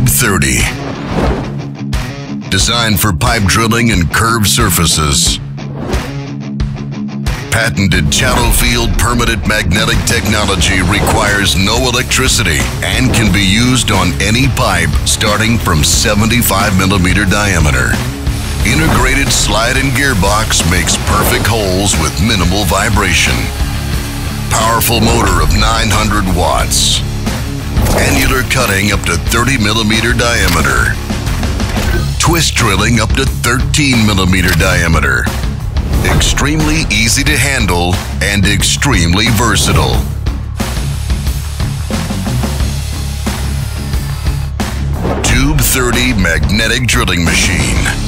TUBE.30. Designed for pipe drilling and curved surfaces. Patented shallow field permanent magnetic technology requires no electricity and can be used on any pipe starting from 75mm diameter. Integrated slide and gearbox makes perfect holes with minimal vibration. Powerful motor of 900 watts. Annular cutting up to 30mm diameter. Twist drilling up to 13mm diameter. Extremely easy to handle and extremely versatile. TUBE.30 magnetic drilling machine.